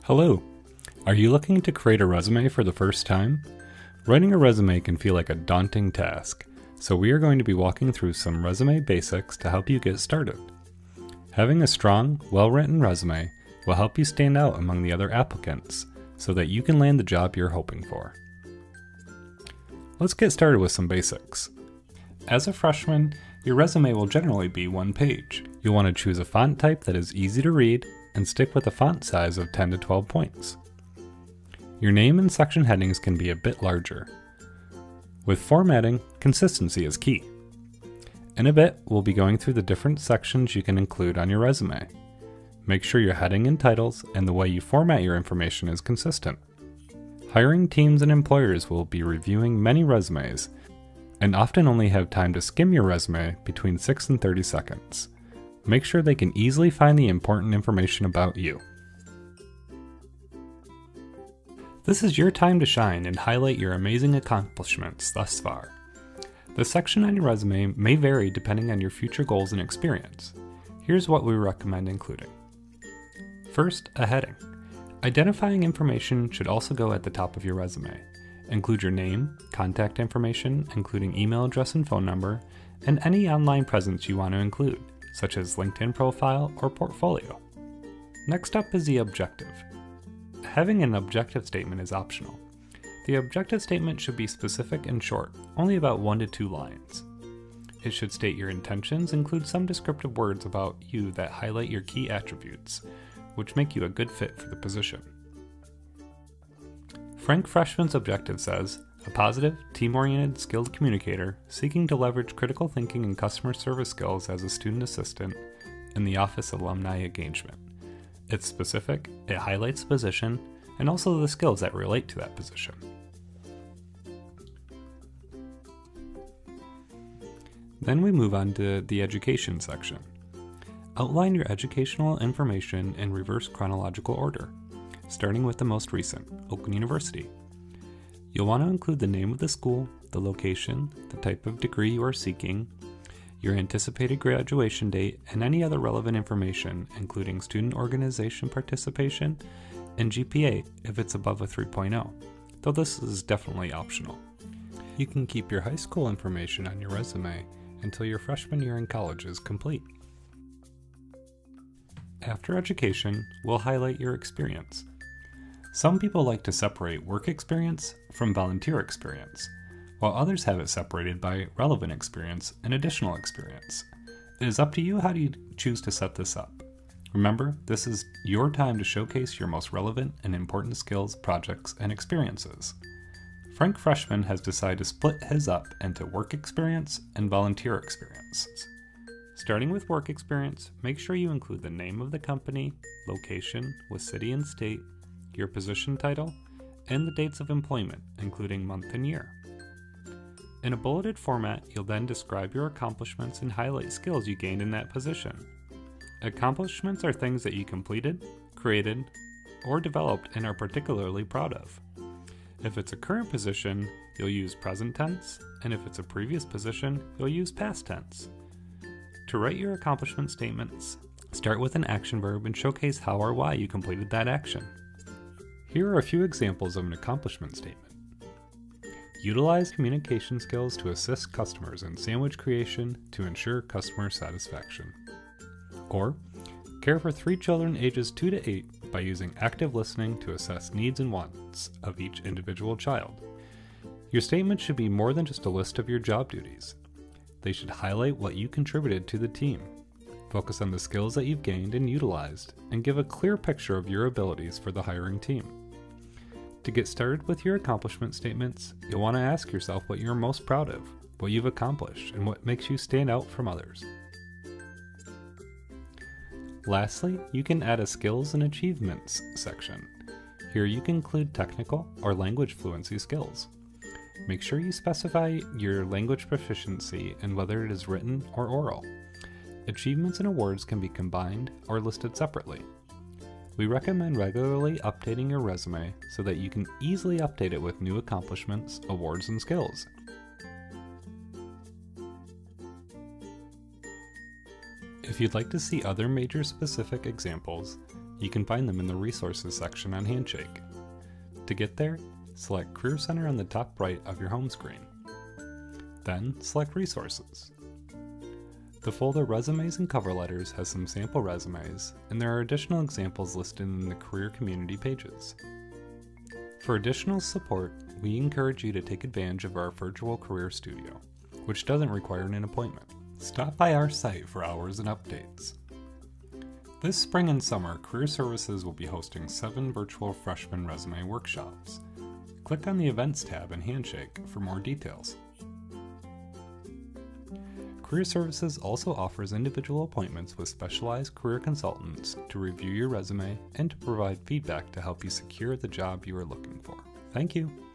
Hello! Are you looking to create a resume for the first time? Writing a resume can feel like a daunting task, so we are going to be walking through some resume basics to help you get started. Having a strong, well-written resume will help you stand out among the other applicants so that you can land the job you're hoping for. Let's get started with some basics. As a freshman, your resume will generally be one page. You'll want to choose a font type that is easy to read and stick with a font size of 10 to 12 points. Your name and section headings can be a bit larger. With formatting, consistency is key. In a bit, we'll be going through the different sections you can include on your resume. Make sure your heading and titles and the way you format your information is consistent. Hiring teams and employers will be reviewing many resumes and often only have time to skim your resume between 6 and 30 seconds. Make sure they can easily find the important information about you. This is your time to shine and highlight your amazing accomplishments thus far. The section on your resume may vary depending on your future goals and experience. Here's what we recommend including. First, a heading. Identifying information should also go at the top of your resume. Include your name, contact information, including email address and phone number, and any online presence you want to include, such as LinkedIn profile or portfolio. Next up is the objective. Having an objective statement is optional. The objective statement should be specific and short, only about 1 to 2 lines. It should state your intentions, include some descriptive words about you that highlight your key attributes, which make you a good fit for the position. Frank Freshman's objective says, a positive, team-oriented, skilled communicator seeking to leverage critical thinking and customer service skills as a student assistant in the office alumni engagement. It's specific, it highlights the position, and also the skills that relate to that position. Then we move on to the education section. Outline your educational information in reverse chronological order, starting with the most recent, Oakland University. You'll want to include the name of the school, the location, the type of degree you are seeking, your anticipated graduation date, and any other relevant information, including student organization participation and GPA if it's above a 3.0, though this is definitely optional. You can keep your high school information on your resume until your freshman year in college is complete. After education, we'll highlight your experience. Some people like to separate work experience from volunteer experience, while others have it separated by relevant experience and additional experience. It is up to you how you choose to set this up. Remember, this is your time to showcase your most relevant and important skills, projects, and experiences. Frank Freshman has decided to split his up into work experience and volunteer experience. Starting with work experience, make sure you include the name of the company, location with city and state, your position title, and the dates of employment, including month and year. In a bulleted format, you'll then describe your accomplishments and highlight skills you gained in that position. Accomplishments are things that you completed, created, or developed and are particularly proud of. If it's a current position, you'll use present tense, and if it's a previous position, you'll use past tense. To write your accomplishment statements, start with an action verb and showcase how or why you completed that action. Here are a few examples of an accomplishment statement. Utilize communication skills to assist customers in sandwich creation to ensure customer satisfaction. Or, care for 3 children ages 2 to 8 by using active listening to assess needs and wants of each individual child. Your statement should be more than just a list of your job duties. They should highlight what you contributed to the team, focus on the skills that you've gained and utilized, and give a clear picture of your abilities for the hiring team. To get started with your accomplishment statements, you'll want to ask yourself what you're most proud of, what you've accomplished, and what makes you stand out from others. Lastly, you can add a skills and achievements section. Here you can include technical or language fluency skills. Make sure you specify your language proficiency and whether it is written or oral. Achievements and awards can be combined or listed separately. We recommend regularly updating your resume so that you can easily update it with new accomplishments, awards, and skills. If you'd like to see other major specific examples, You can find them in the Resources section on Handshake. To get there, select Career Center on the top right of your home screen. Then select Resources. The folder Resumes and Cover Letters has some sample resumes, and there are additional examples listed in the Career Community pages. For additional support, we encourage you to take advantage of our virtual career studio, which doesn't require an appointment. Stop by our site for hours and updates. This spring and summer, Career Services will be hosting 7 virtual freshman resume workshops. Click on the Events tab in Handshake for more details. Career Services also offers individual appointments with specialized career consultants to review your resume and to provide feedback to help you secure the job you are looking for. Thank you.